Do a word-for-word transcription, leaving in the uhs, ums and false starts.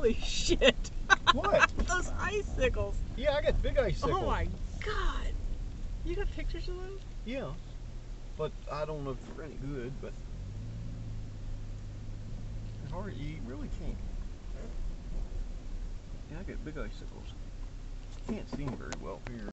Holy shit. What? Those icicles. Yeah, I got big icicles. Oh my god. You got pictures of those? Yeah. But I don't know if they're any good, but it's hard. You really can't. Yeah, I got big icicles. Can't see them very well here.